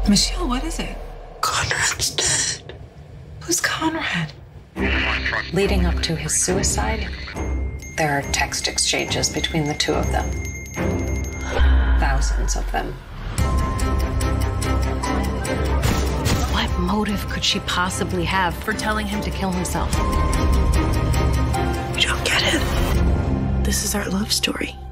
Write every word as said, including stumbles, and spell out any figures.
Michelle, what is it? Conrad's dead. Who's Conrad? Leading up to his suicide, there are text exchanges between the two of them. Thousands of them. What motive could she possibly have for telling him to kill himself? You don't get it. This is our love story.